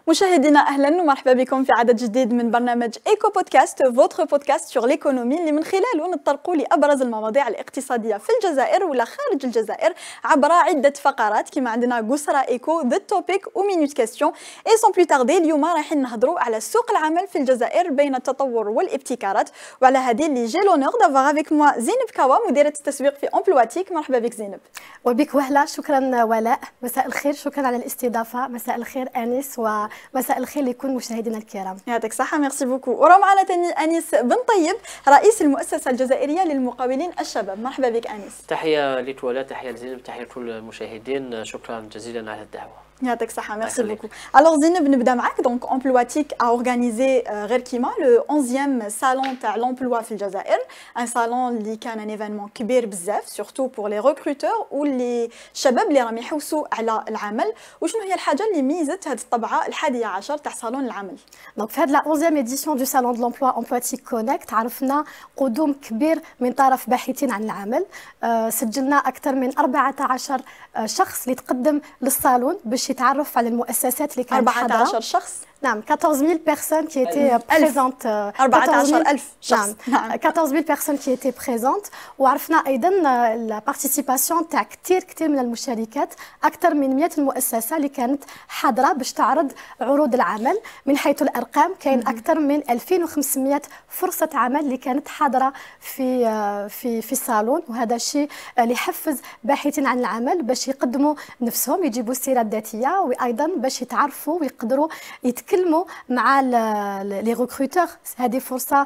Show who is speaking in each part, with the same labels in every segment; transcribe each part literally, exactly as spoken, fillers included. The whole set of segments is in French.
Speaker 1: مشاهدينا اهلا ومرحبا بكم في عدد جديد من برنامج ايكو بودكاست فوتر بودكاست سور ليكونومي اللي من خلاله نتطرقوا لابرز المواضيع الاقتصاديه في الجزائر ولا خارج الجزائر عبر عده فقرات كما عندنا قسرة ايكو ذا توبيك ومينوت كاستيون اي سون بلو تاردي. اليوم رايحين نهضروا على سوق العمل في الجزائر بين التطور والابتكارات، وعلى هذه اللي جي لونور دافوار افيك موا زينب كوا مديره التسويق في امبلواتيك. مرحبا بك زينب.
Speaker 2: وبك وهلا، شكرا ولاء، مساء الخير، شكرا على الاستضافه، مساء الخير انيس ومساء الخير لكل مشاهدينا الكرام.
Speaker 1: يعطيك الصحه، ميرسي بوكو. وراه معنا ثاني انيس بن طيب رئيس المؤسسه الجزائريه للمقاولين الشباب. مرحبا بك انيس.
Speaker 3: تحيه لك ولاء، تحيه لزينب، تحيه لكل المشاهدين، شكرا جزيلا على الدعوه.
Speaker 1: يعطيك الصحة، ميرسي بوكو. Alors زينب نبدا معاك. دونك امبلواتيك a organisé غير كيما لو onzième salon تاع l'emploi في الجزائر، ان صالون اللي كان ان ايفينمون كبير بزاف سورتو بور لي ريكروتور واللي الشباب اللي راهم يحوسوا على العمل. وشنو هي الحاجة اللي ميزت هذه الطبعة الحادية عشر تاع صالون العمل؟
Speaker 2: دونك في هذه لا onzième édition du salon de l'emploi امبلواتيك كونيكت عرفنا قدوم كبير من طرف باحثين عن العمل. أه سجلنا اكثر من أربعة عشر شخص اللي تقدم للصالون باش يتعرف على المؤسسات اللي كانت حاضره.
Speaker 1: أربعة عشر شخص،
Speaker 2: نعم quatorze mille personnes qui étaient présentes.
Speaker 1: أربعة عشر ألف شخص،
Speaker 2: نعم quatorze mille personnes qui étaient présentes. وعرفنا ايضا لا بارتيسيباسيون تاع كثير كثير من المشاركات، اكثر من مئة المؤسسه اللي كانت حاضره باش تعرض عروض العمل. من حيث الارقام كاين اكثر من ألفين وخمسمئة فرصه عمل اللي كانت حاضره في في في الصالون، وهذا الشيء اللي يحفز باحثين عن العمل باش يقدموا نفسهم، يجيبوا السيره الذاتيه، وايضا باش يتعرفوا ويقدروا يتكلموا مع لي ريكروتور. هذه فرصه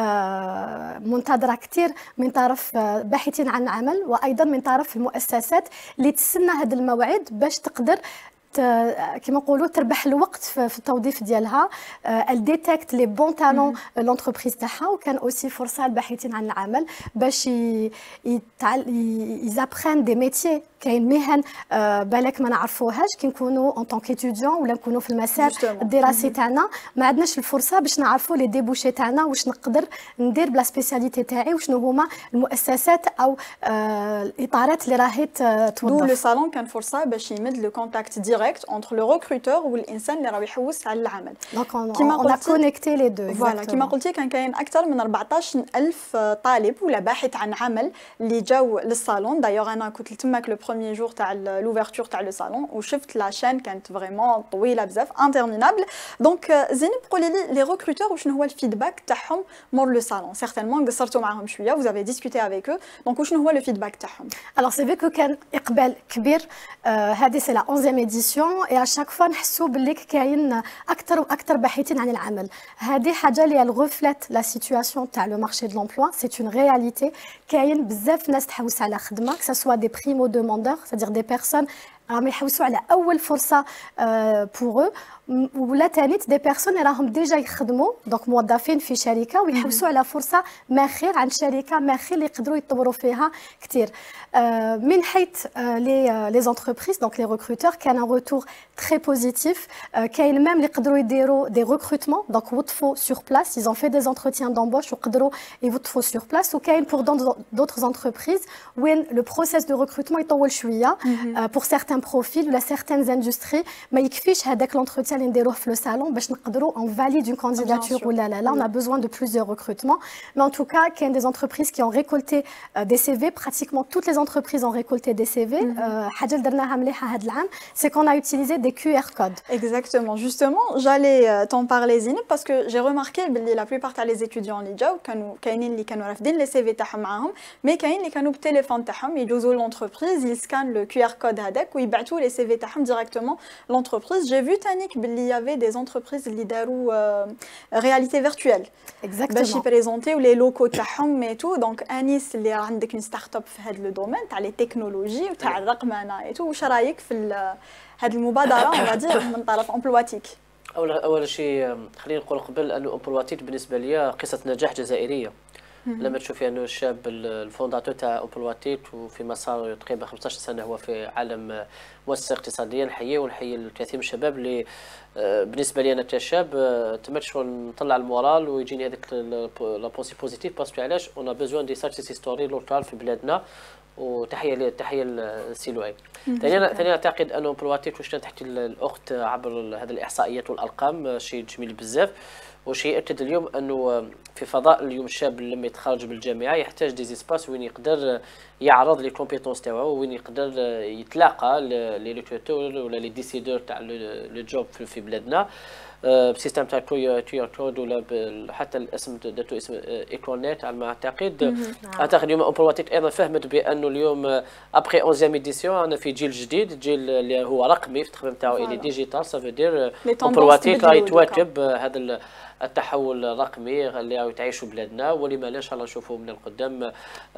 Speaker 2: منتظره كثير من طرف باحثين عن العمل وايضا من طرف المؤسسات اللي تستنى هذا الموعد باش تقدر كما نقولوا تربح الوقت في التوظيف ديالها. الديتيكت لي بون تالون لونتربريز تاعها، وكان اوسي فرصه للباحثين عن العمل باش يزابخان دي ميتيي. كاين مهن بالك ما نعرفوهاش كي نكونوا اون طونك ايتيديون ولا نكونوا في المسار الدراسي تاعنا، ما عندناش الفرصه باش نعرفوا لي ديبوشي تاعنا واش نقدر ندير بلا سبيسياليتي تاعي وشنو هما المؤسسات او الاطارات اللي راهي توظف.
Speaker 1: دو لو صالون كان فرصه باش يمد لو كونتاكت ديريكت انتر لو ريكروتور والانسان اللي راه يحوس على العمل.
Speaker 2: دونك كيما قلتي كونيكتي لي دو.
Speaker 1: فوالا كيما قلتي كان كاين اكثر من أربعطاش ألف طالب ولا باحث عن عمل اللي جاوا للصالون. دايوغ انا كنت تماك لو بروميير جور تاع لوفرتور تاع لو صالون وشفت لا شين كانت فريمون طويله بزاف انترمينابل. دونك زينب قولي لي لي ريكروتور وشنو هو الفيدباك تاعهم مور لو صالون؟ سيغتينمون قصرتوا معاهم شويه، vous avez discuté avec eux، دونك وشنو هو لو فيدباك تاعهم؟
Speaker 2: alors c'est vrai que كان اقبال كبير. هذه سي لا onzième édition et à chaque fois نحسوا باللي كاين اكثر واكثر باحثين عن العمل. هذه حاجه اللي ريفليت لا سيتوياسيون تاع لو مارشي دو لومبلوا، سي اون رياليتي. كاين بزاف ناس تحوس على خدمه، كسا سوا دي بريمو دوموندور c'est-à-dire des personnes راهم يحوسوا على اول فرصه بوغ، ولا تانيت دي بيرسون راهم ديجا يخدموا دونك موظفين في شركه ويحوسوا على فرصه ما خير عن شركه ما خير اللي يقدروا يطوروا فيها كثير. من حيث لي لي زونتربريز دونك لي ريكروتور كان ان روتور تري بوزيتيف. كاين ميم اللي يقدروا يديروا دي ريكروتمون دونك وظفوا سور بلاس، ils ont fait des entretiens d'embauche وقدروا يوظفوا سور بلاس. وكاين بور d'autres entreprises وين لو بروسيس دو ريكروتمون يطول شويه بور certains profils ولا certaines industries ما يكفيش هذاك لونتروتيان اللي نديروه في لو صالون باش نقدروا اون فاليد اون كانديداتور ولا لا لا. on a besoin de plusieurs recrutements, mais en tout cas كاين des entreprises qui ont récolté des C V. pratiquement toutes les entreprises ont récolté des C V. حاجه اللي درناها مليحه هذا العام c'est qu'on a utilisé des Q R codes.
Speaker 1: Exactement, justement j'allais t'en parler Zineb parce que j'ai remarqué بلي la plupart تاع les étudiants اللي جاو كانوا كاينين اللي كانوا رافدين لي سي في تاعهم معاهم، مي كاين اللي كانوا بالتليفون تاعهم يجوزوا لونتربريز يسكان لو كيو ار كود هذاك ويبعثوا لي سي في تاعهم ديريكتومون لونتربريز. جي فو تانيك بلي يافي دي زونتربريز اللي داروا رياليتي فيرتوال باش يبريزونتيو لي لوكو تاعهم مي تو. دونك انيس اللي راه عندك ستارت اب في هذا لو دومين تاع لي تكنولوجي وتاع الرقمنه اي تو، واش رايك في هذه المبادره غادي من طرف امبلواتيك؟
Speaker 3: اول اول شيء خلينا نقول قبل انه امبلواتيك بالنسبه لي قصه نجاح جزائريه. لما تشوفي انه الشاب الفونداتور تاع امبلواتيك وفي مسار تقريبا خمسطاش سنه هو في عالم مؤسسه اقتصاديه، نحييه ونحيي الكثير من الشباب اللي بالنسبه لي انا كشاب تمت شغل نطلع المورال ويجيني هذاك لا بونسي بوزيتيف باسكو علاش اون بيزوان دي ساكسيس ستوري لوكال في بلادنا وتحيه تحيه للسي لؤي. ثانيا ثانيا اعتقد انه امبلواتيت واش تحت الاخت عبر هذه الاحصائيات والارقام شيء جميل بزاف، وشيء يأكد اليوم انه في فضاء اليوم الشاب لما يتخرج من الجامعه يحتاج دي زيسباس وين يقدر يعرض لي كومبيتونس تاعو، وين يقدر يتلاقى لي لوتور ولا لي ديسيدور تاع لو جوب في بلادنا بسيستم تاع توير كود ولا حتى الاسم داتو اسم ايكونيت على ما اعتقد. اعتقد اليوم امبلواتيت ايضا فهمت بانه اليوم ابخي اونزيام اديسيون انا في جيل جديد، جيل اللي هو رقمي في التخمام تاعو اللي ديجيتال سافو دير امبلواتيت راهي تواكب هذا التحول الرقمي اللي تعيشوا بلادنا، ولما لا ان شاء الله نشوفوا من القدام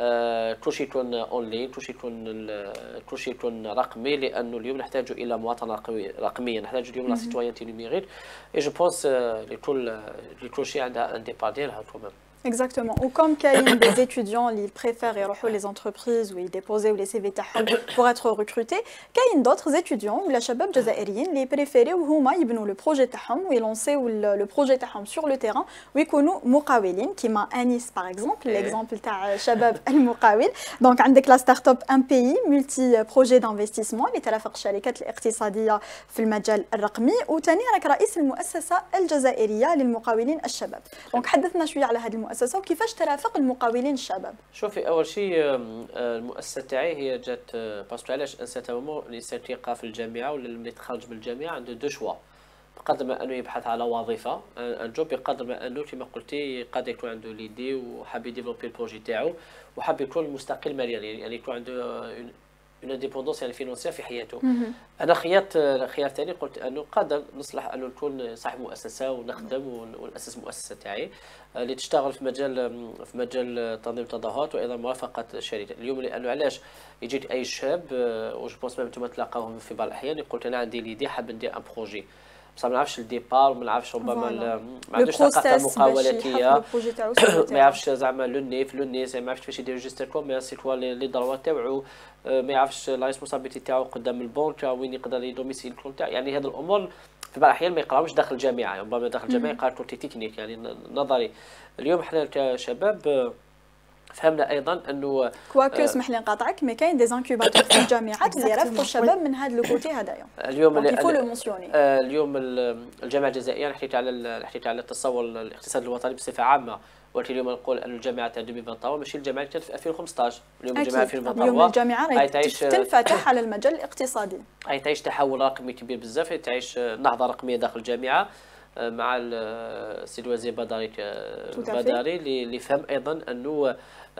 Speaker 3: كل شيء يكون اونلاين، كل شيء يكون كل شيء يكون رقمي، لانه اليوم نحتاج الى مواطنه رقميه، نحتاج اليوم لا سيتويانتي نيميريك. اي جو بونس لكل لكل شيء عندها ان ديبار ديالها كمان.
Speaker 1: Exactement. Ou comme qu'il y a des étudiants qui préfèrent aller les entreprises ou déposer ou les C V pour être recrutés, qu'il y a d'autres étudiants ou les chabab jazairiens qui préfèrent ou huma yibnou le projet تاعهم ou lancer le projet تاعهم sur le terrain ou يكونوا مقاولين كيما Anis par exemple, l'exemple تاع شباب المقاول. Donc عندك la start-up M P I multi projet d'investissement اللي ترافق الشركات الاقتصادية في المجال الرقمي، وثاني راك رئيس المؤسسة الجزائرية للمقاولين الشباب. Donc حدثنا شوية على هذه المؤسسة وكيفاش ترافق المقاولين الشباب.
Speaker 3: شوفي اول شيء المؤسسه تاعي هي جات باسكو علاش انسان مومون الانسان تيلقى في الجامعه ولا لما يتخرج من الجامعه عنده دو شوا، بقدر ما انه يبحث على وظيفه ان جوب، بقدر ما انه كما قلتي قد يكون عنده ليدي وحاب يديفلوبي البروجي تاعو وحاب يكون مستقل ماليا، يعني يكون عنده اون انديبوندونس يعني فينونسيه في حياته. انا خيارت خيار ثاني قلت انه قادر نصلح انه نكون صاحب مؤسسه ونخدم وناسس مؤسسه تاعي اللي تشتغل في مجال في مجال تنظيم التظاهرات وايضا مرافقه الشركات. اليوم لانه علاش يجيك اي شاب وج بونس ميم انتم تلاقاوهم في بعض الاحيان يقول انا عندي ليدي حاب ندير ان بروجي بصح ما نعرفش الديبار وما نعرفش ربما ما عندوش ثقافه مقاولاتيه، ما يعرفش زعما لو نيف لو نيس، ما يعرفش كيفاش يدير ريجستر كوميرس سيتوا لي دروات تاعو، ما يعرفش لا ريسبونسابيلتي تاعو قدام البنك وين يقدر يدوميسيل كونت تاعو. يعني هذه الامور في بعض الاحيان ما يقراوش داخل الجامعه، ربما داخل الجامعه يقراو كونتي تكنيك يعني نظري. اليوم حنا كشباب فهمنا ايضا انه
Speaker 1: كواكو اسمح لي نقاطعك، مي كاين دي زانكوباتور في الجامعات اللي يرافقوا الشباب من هذا الكوتي هذايا.
Speaker 3: اليوم
Speaker 1: يفو لو مونسيوني
Speaker 3: اليوم الجامعه الجزائريه حكيت على حكيت على التصور الاقتصاد الوطني بصفه عامه، ولكن اليوم نقول ان الجامعه تاع ألفين وثلاثة عشر ماشي الجامعه كانت في ألفين وخمسطاش. اليوم الجامعه ألفين وثلاثة عشر
Speaker 1: اليوم الجامعه راهي تنفتح على المجال الاقتصادي، راهي
Speaker 3: تعيش تحول رقمي كبير بزاف، تعيش نهضه رقميه داخل الجامعه مع السي الوزير بداري بداري اللي فهم ايضا انه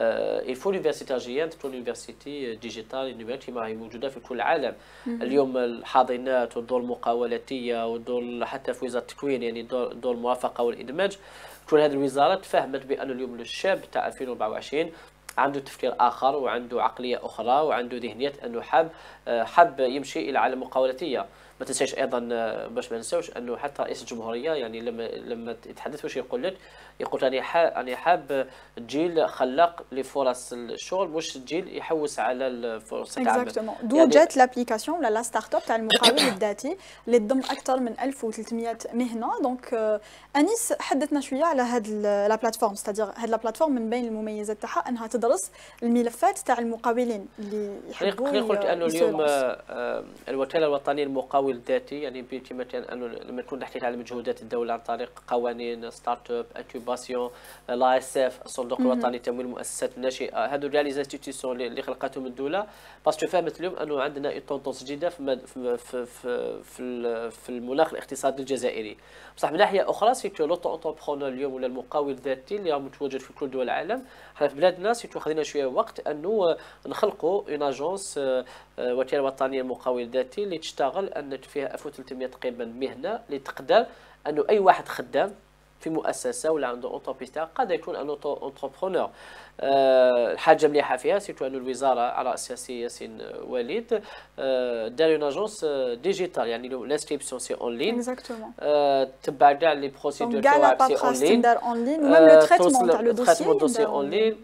Speaker 3: الفو لونيفرسيتي اجيان تكون لونيفرسيتي ديجيتال يونيفرسيتي ما هي موجوده في كل العالم. اليوم الحاضنات والدور المقاولاتيه والدور حتى في وزاره التكوين يعني دور, دور الموافقه والادماج، كل هذه الوزارات فهمت بان اليوم الشاب تاع ألفين وأربعة وعشرين عنده تفكير اخر وعنده عقليه اخرى وعنده ذهنيه انه حاب حاب يمشي الى عالم المقاولاتيه. ما تنساش ايضا باش ما ننساوش انه حتى رئيس الجمهوريه يعني لما لما يتحدث واش يقول لك؟ يقول انا حاب انا حاب جيل خلاق لفرص الشغل مش جيل يحوس على الفرص العمل.
Speaker 1: اكزاكتومون دو يعني جات لابليكاسيون ولا لا ستارت اب تاع المقاول الذاتي اللي تضم اكثر من ألف وثلاثمئة مهنه. دونك انيس حدثنا شويه على هاد لا بلاتفورم، ستادير هاد لا بلاتفورم من بين المميزات تاعها انها تدرس الملفات تاع المقاولين اللي يحبوا.
Speaker 3: خلينا قلت انه اليوم الوكاله الوطنيه للمقاول الذاتي يعني بامكانها انه لما نكون نحكي على مجهودات الدوله عن طريق قوانين ستارت اب انكوباسيون لا اس اف الصندوق الوطني لتمويل المؤسسات الناشئه، هذو لي زانستيتيسيون اللي خلقتهم الدوله باسكو فهمت اليوم انه عندنا طوندونس جديده في في في في, في المناخ الاقتصادي الجزائري. بصح من ناحيه اخرى سيتو لوطو اونتربرونور اليوم ولا المقاول الذاتي اللي راه متواجد في كل دول العالم، حنا في بلادنا سيتو خذينا شويه وقت انه نخلقوا اون اجونس وكاله وطنيه للمقاول الذاتي اللي تشتغل ان فيها ألف وثلاثمئة تقريبا مهنه اللي تقدر انه اي واحد خدام في مؤسسه ولا عنده اونتربريز تاعو قد يكون انه اونتربرونور. أه الحاجه مليحه فيها سيتو انه الوزاره على راسها سي ياسين وليد أه دار اون اجونس ديجيتال يعني لانسكريبسيون سي اون لين
Speaker 1: اكزاكتومون
Speaker 3: أه تبع كاع لي بروسيدور
Speaker 1: تاعها سي اون لين دار اون لين وميم لو تريتمون تاع لو
Speaker 3: دوسيي اون لين.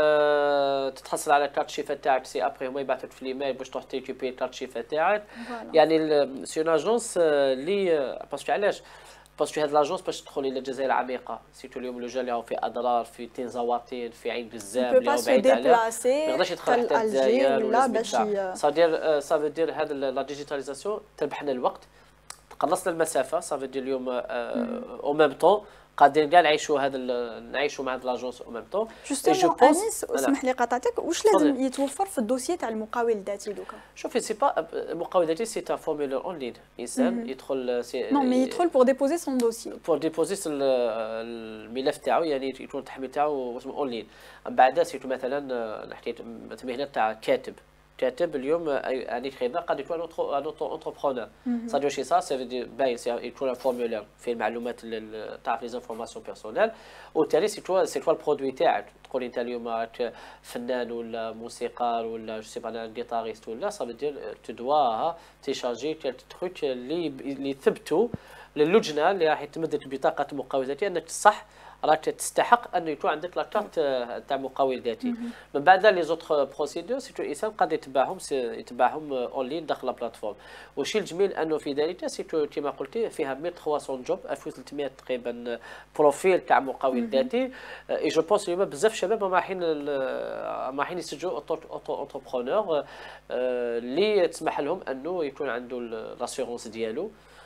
Speaker 3: أه تتحصل على كارت شيفا تاعك سي ابري هما يبعثوك في الايميل باش تروح تيكوبي كارت شيفا تاعك. يعني سي اون اجونس اللي باسكو علاش باسكو هاد لاجونس باش تدخل الى الجزائر العميقه سيتو اليوم لو جا اللي راهو في اضرار في تنزواطين في عين بزاب اللي هو بعيد عليه ما يقدرش يدخل حتى الجزائر
Speaker 1: ولا باش
Speaker 3: صادير صافي دير هذا لا ديجيتاليزاسيون تربحنا الوقت تقلصنا المسافه صافي دير اليوم او ميم طون قادرين كاع نعيشوا هذا نعيشوا مع هاد لاجونس او ميم طون
Speaker 1: جوستومون انيس اسمح لي قاطعتك واش لازم يتوفر في الدوسيي تاع المقاول الذاتي دوكا
Speaker 3: شوفي سي با المقاول الذاتي سي ان فورمولير اون لين انسان يدخل
Speaker 1: نو مي يدخل بور ديبوزي سون دوسيي
Speaker 3: بور ديبوزي الملف تاعو يعني يكون التحميل تاعو اون لين من بعد سيتو مثلا نحكي مهنه تاع كاتب كاتب اليوم يعني خدمه قد يكون اوتو انتربرونور صادير شي سا سي باين يكون فورمولير فيه المعلومات تعرف لي زانفورماسيون بيرسونيل وبالتالي سي توا سي توا البرودوي تاعك تقول انت اليوم راك فنان ولا موسيقار ولا جو سي با جيتاريست ولا صافي دير تو دوا تيشارجي تروك اللي اللي يثبتوا للجنه اللي راح تمد لك بطاقه مقاول ذاتي انك صح راك تستحق انه يكون عندك لاكارت تاع مقاول ذاتي من بعد لي زوتر بروسيدور سيتو الانسان قد يتبعهم يتبعهم اون لين داخل لا بلاتفورم والشيء الجميل انه في ذلك سيتو كما قلتي فيها مية وثلاثمية جوب ألف وثلاثمية تقريبا بروفيل تاع مقاول ذاتي اي جو بونس اليوم بزاف شباب رايحين رايحين يسجلوا اوتو انتربرونور اللي تسمح لهم انه يكون عنده لاسيغونس ديالو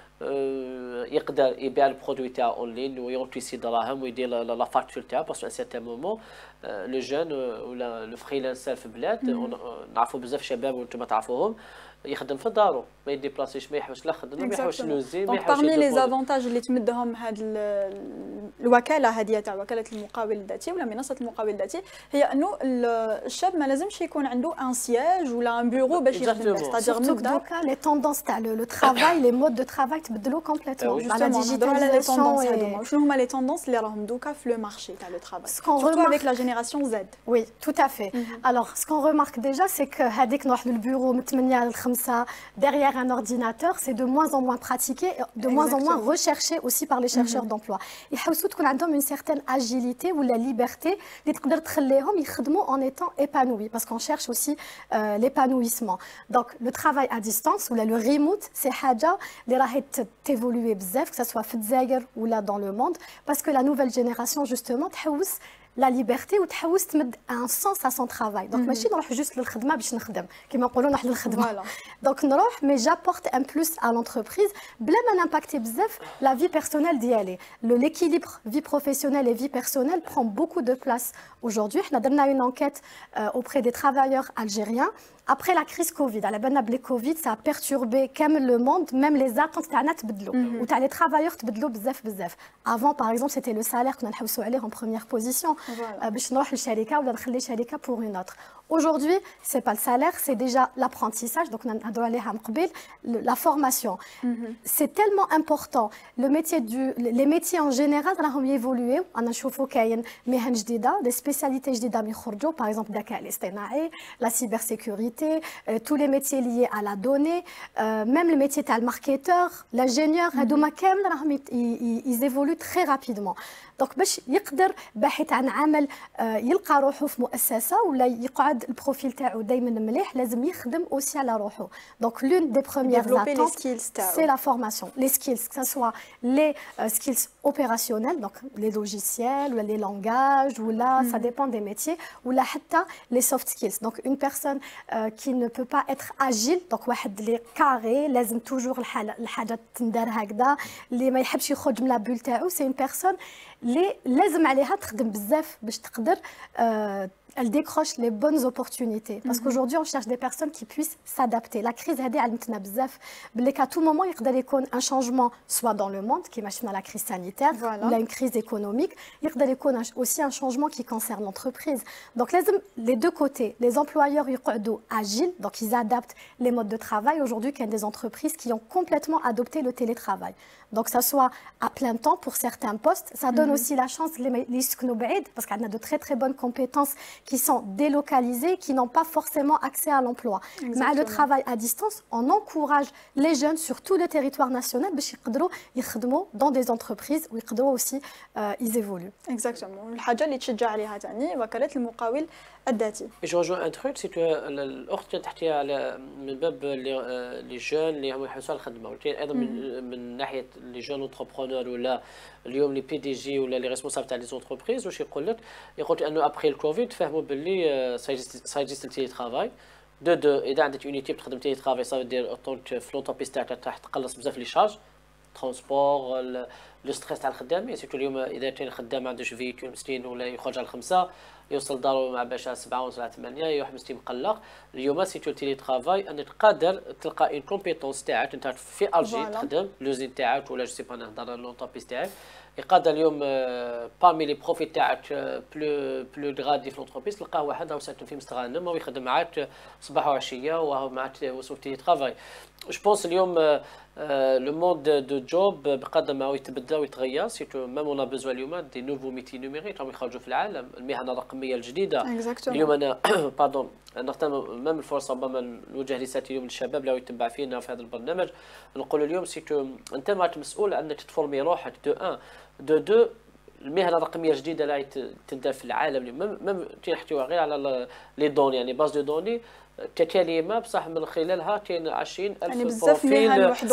Speaker 3: يقدر يبيع البرودوي تاعو اون لين ويونتيسي دراهم ويدير لا فاكتور تاعو باسكو ان سيرتان مومون لو جون ولا لو فريلانسر في البلاد نعرفوا بزاف شباب وانتم تعرفوهم يخدم في دارو ما يديبلاسيش ما يحوش لا خدمه ما يحوش لوزي ما يحوش
Speaker 1: بارمي لي زافونتاج اللي تمدهم هاد الوكاله هذه تاع وكاله المقاول الذاتي ولا منصه المقاول الذاتي هي انه الشاب ما لازمش يكون عنده ان سياج ولا ان بيرو باش يخدم ستادير
Speaker 2: دوكا لي توندونس تاع لو ترافاي لي مود دو ترافاي تبدلوا كومبليتوم
Speaker 1: على ديجيتاليزاسيون هذوما شنو هما لي توندونس اللي راهم دوكا في لو مارشي تاع لو ترافاي سورتو افيك لا جينيراسيون زد
Speaker 2: وي تو افي الوغ سكون ريمارك ديجا سي كو هذيك نروح للبيرو من ثمانية ل خمسة derrière un ordinateur, c'est de moins en moins pratiqué, de moins en moins recherché aussi par les chercheurs d'emploi. يحوسوا تكون عندهم une certaine agilité ou la liberté اللي تقدر تخليهم يخدموا en étant épanouis parce qu'on cherche aussi euh, l'épanouissement. Donc le travail à distance ou le remote, c'est حاجة اللي راهي تيفولوي بزاف que ça soit في الجزائر ou là dans le monde parce que la nouvelle génération justement تحوس la liberté ou تحوس تمد un sens à son travail. Donc ماشي نروح juste للخدمه باش نخدم كما نقولوا نروح للخدمه. Donc نروح mais j'apporte un plus à l'entreprise بلا ما نامباكتي بزاف la vie personnelle ديالي. L'équilibre vie professionnelle et vie personnelle prend beaucoup de place aujourd'hui. On a donné une enquête euh, auprès des travailleurs algériens. Après la crise Covid, à la bonne appelée Covid, ça a perturbé comme le monde, même les attentes تاعنا تبدلوا ou تاع les travailleurs تبدلوا بزاف بزاف. Avant par exemple, c'était le salaire qu'on نحوسوا عليه en première position باش نروح لشركه ولا نخلي شركه pour une autre. Aujourd'hui, c'est pas le salaire, c'est déjà l'apprentissage. Donc, on a la formation. Mm-hmm. C'est tellement important. Le métier du, les métiers en général, ont évolué. On a chauffé des spécialités par exemple, la cybersécurité, euh, tous les métiers liés à la donnée, euh, même le métier de marketeur, l'ingénieur, mm-hmm. ils, ils évoluent très rapidement. Donc, باش يقدر باحث عن عمل يلقى روحه في مؤسسه ولا يقعد البروفيل تاعو دائما مليح لازم يخدم aussi على روحه. Donc l'une des premières attentes c'est la formation, les skills, que ce soit les euh, skills opérationnels, donc les logiciels ou les langages ou là mm. ça dépend des métiers ou là حتى les soft skills. Donc une personne euh, qui ne peut pas être agile, donc واحد اللي carré لازم toujours الحاجه تندار هكذا اللي ما يحبش يخرج من لا بول تاعو c'est une personne اللي لازم عليها تخدم بزاف باش تقدر euh, elle décroche les bonnes opportunités. Parce mm-hmm. qu'aujourd'hui, on cherche des personnes qui puissent s'adapter. La crise a dit qu'à tout moment, il y a un changement, soit dans le monde, qui est la crise sanitaire, voilà. ou là, une crise économique. Il y a aussi un changement qui concerne l'entreprise. Donc, les deux côtés, les employeurs sont agiles, donc ils adaptent les modes de travail. Aujourd'hui, il y a des entreprises qui ont complètement adopté le télétravail. Donc, ça soit à plein temps pour certains postes. Ça donne mm-hmm. aussi la chance, les parce qu'on a de très, très bonnes compétences qui sont délocalisés, qui n'ont pas forcément accès à l'emploi. مع le travail à distance, on encourage les jeunes sur tout le territoire national باش يقدروا يخدموا dans des entreprises ويقدروا aussi euh, ils évoluent.
Speaker 1: Exactement. الحاجة اللي تشجع عليها ثاني وكالة المقاول الذاتي.
Speaker 3: جو جو ان تروك سي الاخت كانت تحكي على من باب لي جون اللي هم يحوسوا على الخدمه، ولكن ايضا من من ناحيه لي جون اونتربرونور ولا اليوم لي بي دي جي ولا لي ريسبونسابل تاع لي زونتربريز. واش يقول لك؟ يقول انه ابخي الكوفيد فهموا باللي سايجيست التيلي ترافاي دو دو اذا عندك اونيتي تخدم تيلي ترافاي صافي دير طونك في لونتربريز تاعك راح تقلص بزاف لي شارج ترونسبور لو ستريس تاع الخدام. مي سيرتو اليوم اذا كان الخدام ما عندوش فيكول مسكين ولا يخرج على الخمسه يوصل دارو مع باش على سبعة ونص على ثمانية يروح مسكين مقلق. اليوم سيرتو تيلي ترافاي انك قادر تلقى اون كومبيتونس تاعك انت في الجي تخدم لوزين تاعك ولا جو سي با نهضر لونتربريز تاعك يقدر اليوم بارمي لي بروفيت تاعك بلو بلو غادي في لونتربريز تلقاه واحد راهو ساكن في مستغانم وهو يخدم معاك صباح وعشيه وهو معاك وصول تيلي ترافاي. جو بونس اليوم لو مود دو جوب بقدر ما هو يتبدل ويتغير سيرتو ميم اون بيزوان اليوم دي نوفو ميتي نوميريك راهم يخرجوا في العالم المهن الرقميه الجديده. اليوم انا باردون نختم ميم الفرصه ربما نوجه رسالتي اليوم للشباب اللي يتبع فينا في هذا البرنامج نقول اليوم سيرتو انت راك مسؤول انك تفورمي روحك دو ان دو دو المهنه الرقميه الجديده اللي تبدا في العالم. ميم تنحكيو غير على لي دوني يعني باز دو دوني ككلمه بصح من خلالها كاين عشرين ألف
Speaker 1: يعني بزاف مهن واحد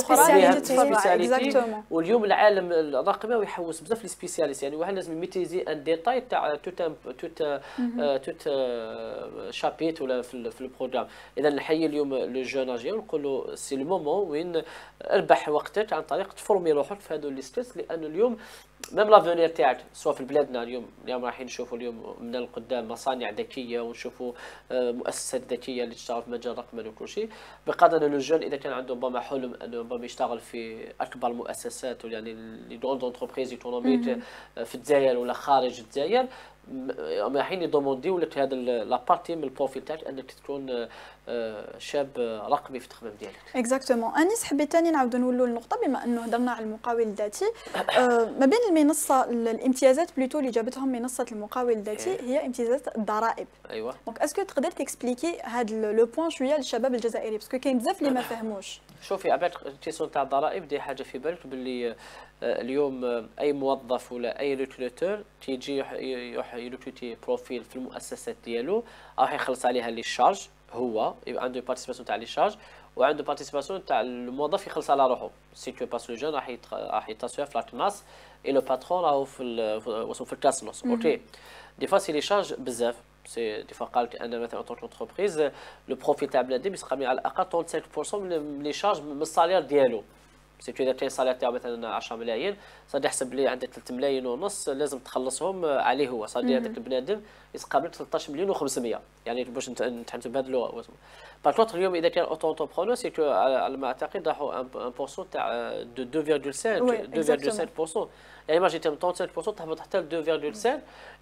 Speaker 1: اخرى.
Speaker 3: واليوم العالم الرقمي ويحوس بزاف لي سبيسياليست يعني واحد لازم يميتيزي ان ديتاي تاع توت توت توت شابيت ولا في, في البروغرام. اذا نحيي اليوم لو جون اجي ونقول له سي لو مومون وين اربح وقتك عن طريق تفورمي روحك في هذو لي ستيس لانه اليوم ميم لافونير تاعك سواء في بلادنا اليوم اليوم رايحين نشوفوا اليوم من القدام مصانع ذكيه ونشوفوا مؤسسات ذكيه اللي تشتغل في مجال الرقمنه وكل شيء. بقدر انه الجون اذا كان عنده ربما حلم انه ربما يشتغل في اكبر المؤسسات يعني لي غروند انتربريز ايكونوميك في الجزائر ولا خارج الجزائر رايحين يدومونديو لك هذا لابارتي من البروفيل تاعك انك تكون شاب رقمي في التخمام ديالك.
Speaker 1: اكزاكتومون. انيس حبيت ثاني نعاودوا نولوا النقطه بما انه هضرنا على المقاول الذاتي ما بين المنصه الامتيازات بلوتو اللي جابتهم منصه المقاول الذاتي هي امتيازات الضرائب.
Speaker 3: ايوه
Speaker 1: دونك اسكو تقدر تكسبليكي هذا لو بوين شويه للشباب الجزائري باسكو كاين بزاف اللي ما فهموش.
Speaker 3: شوفي عباد الكيسيون تاع الضرائب دي حاجه في بالك باللي اليوم اي موظف ولا اي ريكروتور تيجي يروح يريكروتي بروفيل في المؤسسات ديالو راح يخلص عليها لي شارج هو يبقى عنده بارتيسيباسيون تاع لي شارج وعنده بارتيسيباسيون تاع الموظف يخلص على روحه. سي تو باس لو جون راح راح يتاسيو في لاكناس اي لو باترون راهو في وصل في الكاس نص. اوكي دي فوا سي لي شارج بزاف سي دي فوا قالت انا مثلا اون طونك انتربريز لو بروفيل تاع بنادم يسقى على الاقل خمسة وثلاثين بالمئة من لي شارج من الصالير ديالو. سي تو اذا كاين صالير تاعو مثلا عشرة ملايين صاد يحسب لي عندك ثلاثة ملايين ونص لازم تخلصهم عليه هو صاد هذاك البنادم يسقابل ثلاثة عشر مليون و500 يعني باش نتحدثوا بهذا اللغه. باغ اليوم اذا كان اوتو انتربرونور سي تو على ما اعتقد راحوا ان بورسون تاع اثنين فاصلة خمسة اثنين فاصلة خمسة يعني ما جيت ثلاثة وثلاثين تهبط حتى اثنين فاصلة خمسة.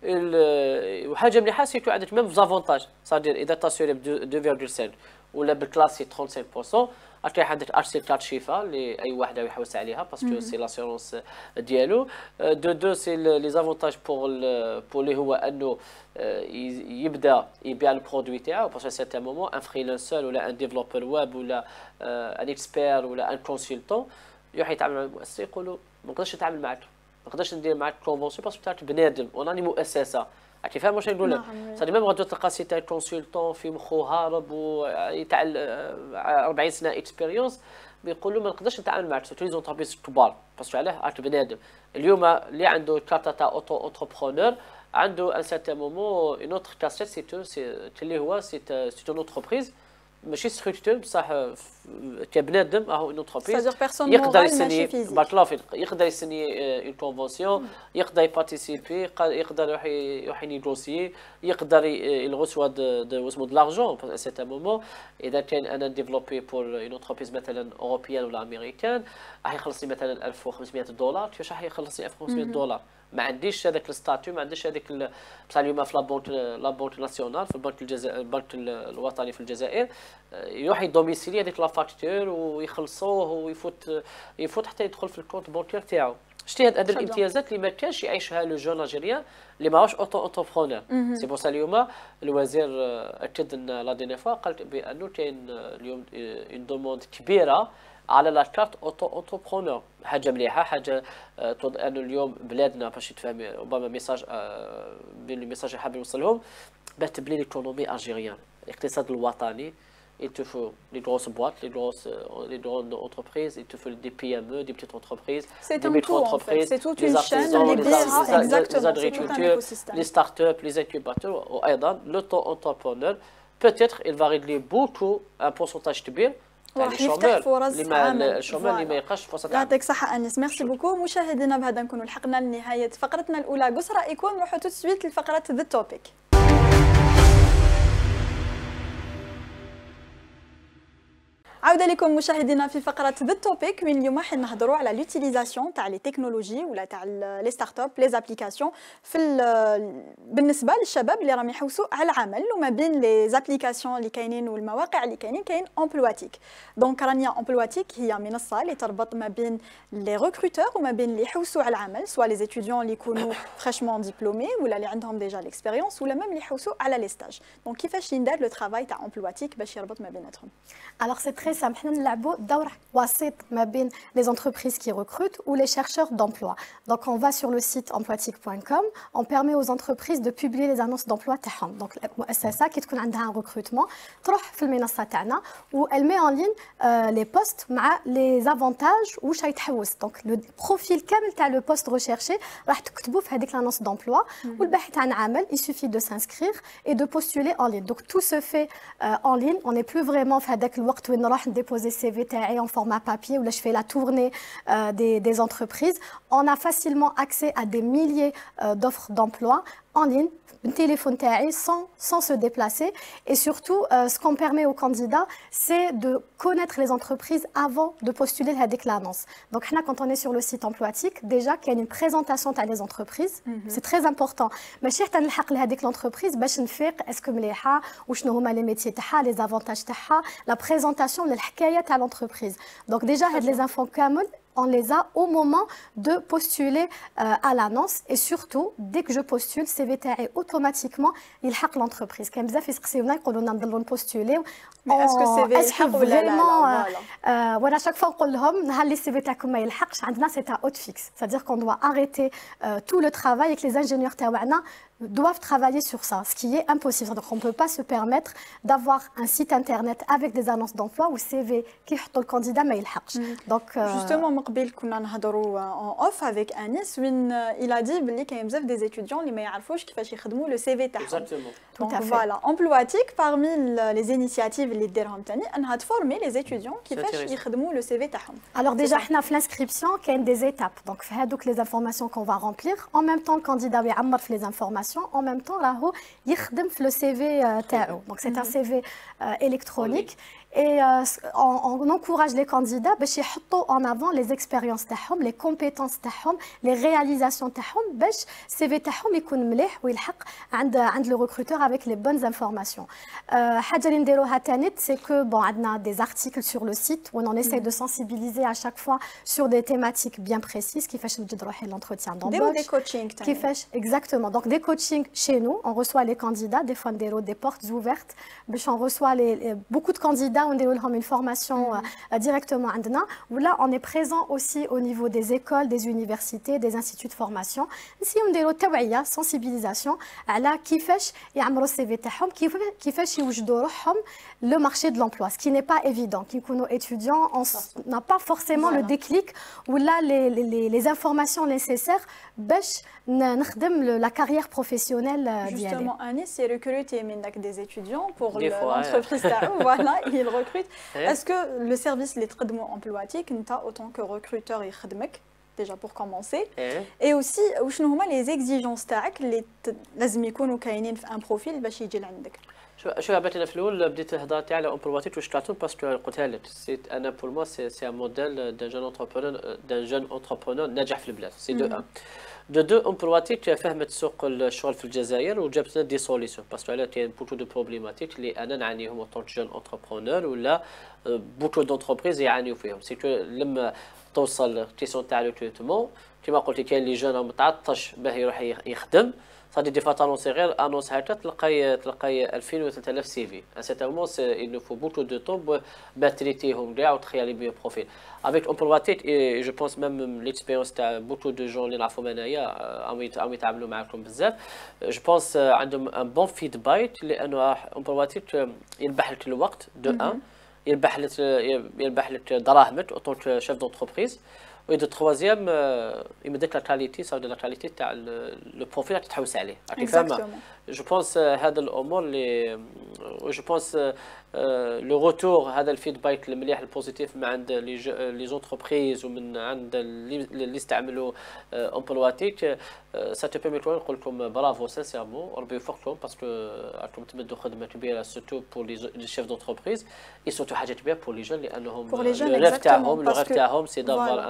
Speaker 3: وحاجه مليحه سي تو عندك ميم فزافونتاج صاد اذا تاسيوري ب اثنين فاصلة خمسة ولا بالكلاسي خمسة وثلاثين راك عندك ارسي كارت شيفا اللي اي واحد يحوس عليها باسكو سي لاسيورونس ديالو. دو دو سي لي زافونتاج بور بور لي هو انه يبدا يبيع البرودوي تاعو باسكو سيت مومون ان فريلانسر ولا ان ديفلوبر ويب ولا ان اكسبير ولا ان كونسلتون يروح يتعامل مع المؤسسه يقولوا ما نقدرش نتعامل معك ما نقدرش ندير معك كونفونسيون باسكو تاعك بنادم وراني مؤسسه. راكي فاهم واش نقول لك؟ صافي ميم غادي تلقى سي تاع كونسلتون في مخو هارب وتاع أربعين سنه اكسبيريونس بيقولوا ما نقدرش نتعامل معك سيرتو لي زونتربريز كبار باسكو علاه راك بنادم. اليوم اللي عنده كارتا تاع اوتو انتربرونور عنده ان سيرتان مومون اون اوتر كاسيت سي تو سي اللي هو سي سي اون انتربريز ماشي ستركتور بصح كبنادم راهو اون انتربريز يقدر يسني بارك يقدر يسني اون كونفونسيون يقدر يبارتيسيبي يقدر يروح يروح ينيغوسيي يقدر يلغوسوا دو اسمو د لارجون ان سيرتان مومون. اذا كان انا ديفلوبي بور اون انتربريز مثلا اوروبيان ولا امريكان راح يخلص لي مثلا ألف وخمسمائة دولار كيفاش راح يخلص لي ألف وخمسمائة دولار ما عنديش هذاك الستاتيو ما عنديش هذيك بصح اليوم في لابونك لابونك ناسيونال في البنك الجزائري البنك الوطني في الجزائر يروح يدوميسيلي هذيك لا فاكتور ويخلصوه ويفوت يفوت حتى يدخل في الكونت بونكير تاعو. شتي هاد الامتيازات اللي ما كانش يعيشها لو جون الجيريان اللي ماهوش اوتو اونتربرونور. سي بور سا اليوم الوزير اكد لنا لا ديني فوا قال بانه كاين اليوم اون دوموند كبيره على لا كارت اوتو اونتربرونور. حاجه مليحه، حاجه انه اليوم بلادنا باش يتفهم ربما ميساج بين الميساج اللي حاب نوصلهم باش تبني ليكونومي الجيريان، الاقتصاد الوطني. Il te faut les grosses boîtes, les grosses, les grandes entreprises, il te faut des P M E, des petites entreprises, des micro-entreprises,
Speaker 1: c'est toute
Speaker 3: les
Speaker 1: une
Speaker 3: artisans,
Speaker 1: chaîne,
Speaker 3: les, les,
Speaker 1: exactement,
Speaker 3: les agriculteurs, les startups, les incubateurs. وأيضا l'auto-entrepreneur, peut-être il va régler beaucoup un pourcentage كبير
Speaker 1: راح يفتح فرص عمل.
Speaker 3: الشومر اللي ما يلقاش فرصة عمل.
Speaker 1: يعطيك صحة أنيس، ميرسي بوكو. مشاهدينا بهذا نكونوا لحقنا لنهاية فقرتنا الأولى. قص رأيكم، نروحوا تسويت لفقرة ذا توبيك. عودة لكم مشاهدينا في فقرة ذا توبيك. من اليوم راح نهضروا على لوتيليزاسيون تاع لي تكنولوجي ولا تاع لي ستارت اب لي زابليكاسيون في بالنسبه للشباب اللي راهم يحوسوا على العمل. وما بين لي زابليكاسيون اللي كاينين والمواقع اللي كاينين كاين امبلواتيك. دونك رانيا امبلواتيك هي منصه اللي تربط ما بين لي ريكروتور وما بين اللي يحوسوا على العمل، سواء لي ستوديون اللي يكونوا فريشمون ديبلومي ولا اللي عندهم ديجا ليكسبيريونس ولا ميم اللي يحوسوا على لي ستاج. دونك كيفاش يندار لو ترافاي تاع امبلواتيك باش يربط ما بيناتهم؟
Speaker 2: Alors c'est très simple, حنا نلعبوا دور وسيط ما بين les entreprises qui recrutent ou les chercheurs d'emploi. Donc on va sur le site emploitique point com, on permet aux entreprises de publier les annonces d'emploi تاعهم. Donc المؤسسة كي تكون عندها un recrutement تروح في المنصة تاعنا و elle met en ligne euh, les postes مع les avantages واش يتحوس. Donc le profil كامل تاع le poste recherché راح تكتبوه في هذيك l'annonce d'emploi والباحث عن عمل il suffit de s'inscrire et de postuler en ligne. Donc tout se fait euh, en ligne, on n'est plus vraiment في هذاك الوقت وين نروح نديبوزي سي في تاعي en format papier ولا je fais la tournée euh, des, des entreprises. On a facilement accès à des milliers euh, d'offres d'emploi en ligne, le téléphone تاعي sans, sans se déplacer. Et surtout, euh, ce qu'on permet aux candidats, c'est de connaître les entreprises avant de postuler avec l'annonce. Donc, quand on est sur le site Emploitique, déjà qu'il y a une présentation à les entreprises, mm-hmm. c'est très important. Mais si on a avec l'entreprise, est-ce que مليحة, ou شنو هما les métiers تاعها, les avantages تاعها, la présentation de l'حكاية à l'entreprise. Donc déjà, les infos كامل on les a au moment de postuler euh, à l'annonce. Et surtout, dès que je postule, C V تاعي automatiquement يلحق l'entreprise. كاين بزاف يسقسيونا يقولوا لنا نضلوا نبوستوليو.
Speaker 1: est-ce que C V يلحق ولا لا؟
Speaker 2: وانا chaque fois نقول لهم نهار اللي السي في تاعكم ما يلحقش عندنا c'est à haute fixe. C'est-à-dire qu'on doit arrêter euh, tout le travail et que les ingénieurs تاعنا doivent travailler sur ça, ce qui est impossible. Donc on ne peut pas se permettre d'avoir un site internet avec des annonces d'emploi ou C V qui يحطوا الكانديدا ما يلحقش. Donc euh,
Speaker 1: justement مقبل كنا نهضروا en off avec Anis وين il a dit بلي كاين بزاف des étudiants اللي ما يعرفوش كيفاش يخدموا le C V تاعهم.
Speaker 3: Exactement.
Speaker 1: Donc voilà, Emploitique parmi les initiatives اللي ديرهم ثاني انها تفورمي les étudiants كيفاش يخدموا le C V تاعهم.
Speaker 2: Alors déjà حنا في l'inscription كاين des étapes. Donc في هذوك les informations qu'on va remplir en même temps le candidat يعمر في les informations en même temps راهو يخدم في le C V تاعو. Donc c'est un C V euh, électronique. Et euh, on, on encourage les candidats باش يحطوا en avant les expériences تاعهم, les compétences تاعهم, les réalisations تاعهم باش C V تاعهم يكون مليح ويلحق عند عند le recruteur avec les bonnes informations. حاجه اللي نديروها ثاني c'est que bon عندنا des articles sur le site où on essaie de sensibiliser à chaque fois sur des thématiques bien précises كيفاش نجد روحي l'entretien d'embauche.
Speaker 1: Des coachings ثاني.
Speaker 2: كيفاش exactement. Donc des coachings chez nous, on reçoit les candidats, des fois نديروا des portes ouvertes باش on reçoit les, les beaucoup de candidats on déroule une formation euh, directement عندنا. Là, on est présent aussi au niveau des écoles, des universités, des instituts de formation. Si on déroule توعية, sensibilisation على كيفاش يعمروا السي في تاعهم, كيفاش يوجدوا روحهم le marché de l'emploi, ce qui n'est pas évident. Qui nous étudiants, on n'a pas forcément voilà. le déclic ou là les, les, les informations nécessaires باش نخدم la carrière professionnelle d'y aller.
Speaker 1: Justement, Anis, c'est recruter des étudiants pour l'entreprise تاعو. Voilà, il recrute. Est-ce que le service اللي تقدموا Emploitique انت autant que recruteur يخدمك déjà pour commencer et aussi وشنو هما les exigences تاعك اللي لازم يكونوا كاينين في un profil باش يجي لعندك؟
Speaker 3: شو حبيت انا في الاول بديت الهضره تاعي على امبلواتيك واش طلعتهم باسكو قلتها لك سي انا بور موا سي سي ان موديل دان جون انتربرونور دان جون انتربرونور ناجح في البلاد سي دو ان دو دو امبلواتيك فهمت سوق الشغل في الجزائر وجابت لنا دي سوليسيون باسكو على كاين بوكو دو بروبليماتيك اللي انا نعانيهم اونطون جون انتربرونور ولا بوكو دونتربريز يعانيو فيهم سي كو لما توصل كيسيون تاع ريكروتمون كما قلتي كاين اللي جون متعطش باه يروح يخدم صادي دي فوا تانونسي غير انونس هكا تلقاي تلقاي ألفين و ثلاثة آلاف سي في ان سيتان مومون il nous faut beaucoup de temps باه تريتيهم كاع وتخيلي بيو بروفيل افيك امبلواتيت اي جو بونس ميم ليكسبيريونس تاع بوكو دو جون اللي نعرفهم انايا راهم يتعاملوا معاكم بزاف جو بونس عندهم ان بون فيدباك لانه امبلواتيت يربح لك الوقت دو ان يربح لك يربح لك دراهمك اوتونك شيف دونتربريز. و دو تخوازيام يمدك لا كاليتي صافي لا كاليتي تاع لو بروفيل راك تحوس عليه راكي فاهمه. جو بونس هذا الامور اللي جو بونس لو روتور هذا الفيدباك المليح البوزيتيف من عند لي زونتربريز ومن عند اللي استعملوا امبلواتيك سا تو بيرميتو نقول لكم برافو سانسيرمون ربي يوفقكم باسكو راكم تمدوا خدمه كبيره سورتو بور لي شيف دونتربريز اي سورتو حاجه كبيره بور لي جون لانهم
Speaker 1: لو
Speaker 3: ريف تاعهم لو ريف تاعهم سي دافوار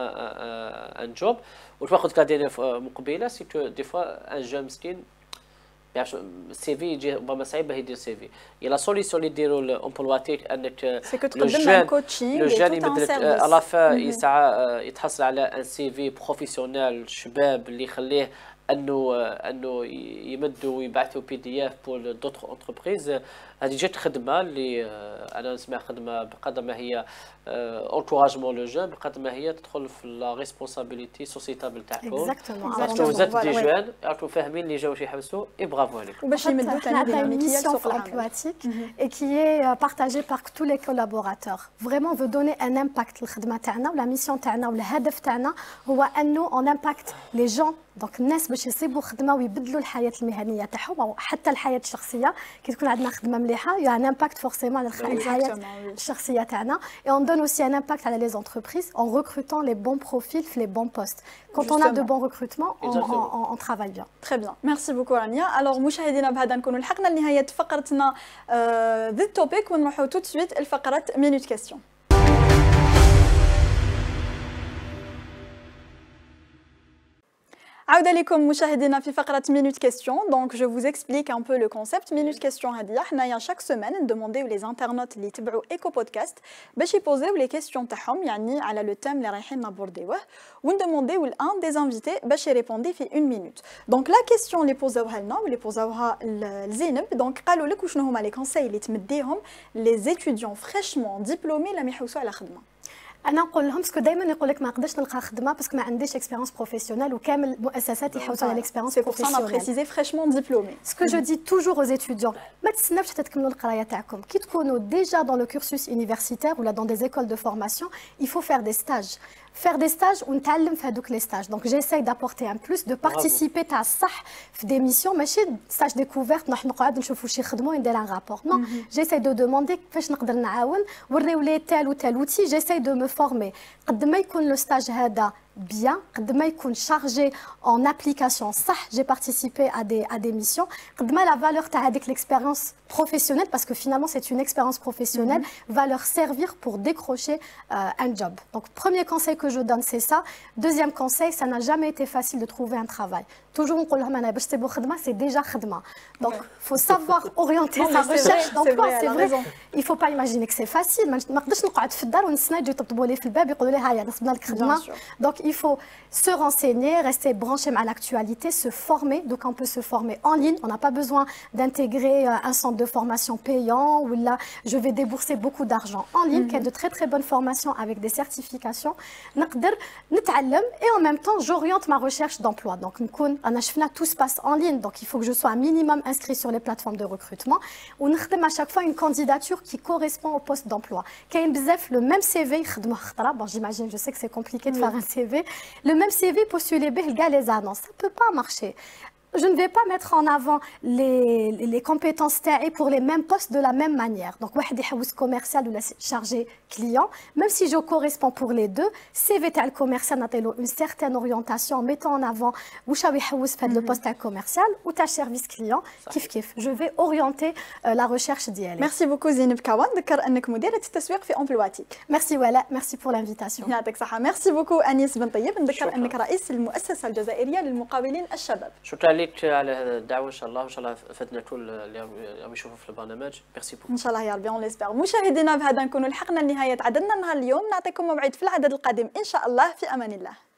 Speaker 3: ان جوب وتاخذ كادير مقبله سي تو دي فوا ان جون مسكين يعرفش السي في يجي ربما صعيب يدير سي في. يا لا سوليسيون اللي ديروا الامبلواتيك انك
Speaker 1: سي كو تقدم لهم كوتشينغ
Speaker 3: لو جون يبدل على فا يسعى يتحصل على ان سي في بروفيسيونيل شباب اللي يخليه انه انه يمدوا ويبعثوا بي دي اف بور دوتر انتربريز. هذه جات خدمه اللي انا نسمع خدمه بقدر ما هي انكوراجمون لو جون بقدر ما هي تدخل في لا ريسبونسابيلتي سوسيتابل تاعكم.
Speaker 1: اكزاكتومون
Speaker 3: باسكو وزات دي جون راكم فاهمين اللي جاو يحبسوا اي برافو عليكم.
Speaker 1: وباش يمدوا ثاني ديناميكيه لسوق
Speaker 2: العمل et qui est partagée par tous les collaborateurs. Vraiment veut donner un impact الخدمه تاعنا ولا ميسيون تاعنا ولا الهدف تاعنا هو انه اون امباكت لي جون دونك الناس باش يصيبوا خدمه ويبدلوا الحياه المهنيه تاعهم او حتى الحياه الشخصيه. كي تكون عندنا خدمه مليحه يا ان امباكت فورسيمون على الحياه الشخصيه تاعنا. et on donne aussi un impact على les entreprises en recrutant les bons profils في les bons postes. Quand on a de bons recrutements on, on, on travaille bien.
Speaker 1: Très bien. Merci beaucoup رانيا. alors مشاهدينا بهذا نكونوا لحقنا لنهايه فقرتنا ذا توبيك ونروحوا تو سويت الفقره مينوت كيستيون. عودة لكم مشاهدينا في فقرة مينوت كيستيون. دونك جو فوز اكسبليك ان بو لو كونسيبت. مينوت كيستيون هذه حنايا شاك سيمين ندومونديو لي انترنوت اللي يتبعوا ايكو بودكاست باش يبوزيو لي كيستيون تاعهم يعني على لو تيم اللي رايحين نابورديوه وندومونديو لان دي انفيتي باش يريبوندي في اون مينوت. دونك لا كيستيون اللي بوزاوها لنا واللي بوزاوها لزينب دونك قالوا لك وشنو هما لي كونساي اللي تمديهم لي زيتيديون فريشمون ديبلومي لم يحوسوا على خدمه.
Speaker 2: انا نقول لهم باسكو دائما يقول لك ما نقدرش نلقى خدمه باسكو ما عنديش اكسبيريونس بروفيسيونيل وكامل المؤسسات يحوسوا على الاكسبيريونس بروفيسيونيل. سي بور سا بريسيزي فريشمون ديبلومي. سكو جو دي توجور aux étudiants ما تستناوش حتى تكملوا القرايه تاعكم كي تكونوا ديجا دون لو كورسوس يونيفرسيتير ولا دون دي écoles de formation il faut faire des stages. faire des stages ونتعلم في هذوك لي ستاج. دونك جيساي دابورتي ان بلوس دو بارتيسيبي تاع الصح في دي ميسيون ماشي ستاج ديكوفيرت نروح نقعد نشوفوا شي يخدموا ندير ان رابور. نو جيساي دو دوموندي كيفاش نقدر نعاون وريو لي تال وتال اوتي جيساي دو مو فورمي. قد ما يكون لو ستاج هذا bien, قد ما يكون chargé en application صح j'ai participé à des à des missions قد ما la valeur تاع هذيك l'expérience professionnelle parce que finalement c'est une expérience professionnelle mm-hmm. va leur servir pour décrocher euh, un job. Donc premier conseil que je donne c'est ça. Deuxième conseil, ça n'a jamais été facile de trouver un travail. Toujours نقول لهم انا باش تبغوا خدمه c'est déjà خدمه. Donc faut savoir orienter sa recherche d'emploi. C'est vrai. Il faut pas imaginer que c'est facile. ما نقدرش نقعد في الدار ونستنى يجيو يطبطبوا لي في الباب يقولوا لي هيا نصبنا لك خدمه. Donc il faut se renseigner, rester branché à l'actualité, se former. Donc on peut se former en ligne. On n'a pas besoin d'intégrer un centre de formation payant ou là je vais débourser beaucoup d'argent en ligne. Mm-hmm. Qui a de très très bonnes formations avec des certifications. نقدر نتعلم et en même temps j'oriente ma recherche d'emploi. Donc نكون أنا شفنا tout se passe en ligne. Donc il faut que je sois un minimum inscrit sur les plateformes de recrutement. ونخدم à chaque fois une candidature qui correspond au poste d'emploi. كاين بزاف le même C V يخدموه خطرة. Bon j'imagine, je sais que c'est compliqué de faire un C V. Le même C V postulé به لقى les annonces. Ça peut pas marcher. Je ne vais pas mettre en avant les, les compétences تاعي pour les mêmes postes de la même manière. Donc واحد يحوس commercial ou chargé client, même si je correspond pour les deux, C V تاع commercial نعطيلو une certaine orientation en mettant en avant واش راه يحوس في هذا le poste تاع commercial ou تاع service client كيف كيف. Je vais orienter euh, la recherche ديالي.
Speaker 1: Merci beaucoup زينب كوان. ذكر انك مديرة التسويق في امبلواتيك.
Speaker 2: Merci ولاء, merci pour l'invitation.
Speaker 1: يعطيك الصحة. Merci beaucoup أنيس بن طيب. نذكر انك رئيس المؤسسة الجزائرية للمقاولين الشباب.
Speaker 3: شكرا لك على هذه الدعوه. ان شاء الله ان شاء الله فدنا كل اللي راهم يشوفوا في البرنامج. ميرسي بوكو.
Speaker 1: ان شاء الله يا ربي اون ليسبير. مشاهدينا بهذا نكونوا لحقنا لنهايه عددنا نهار اليوم. نعطيكم موعد في العدد القادم ان شاء الله. في امان الله.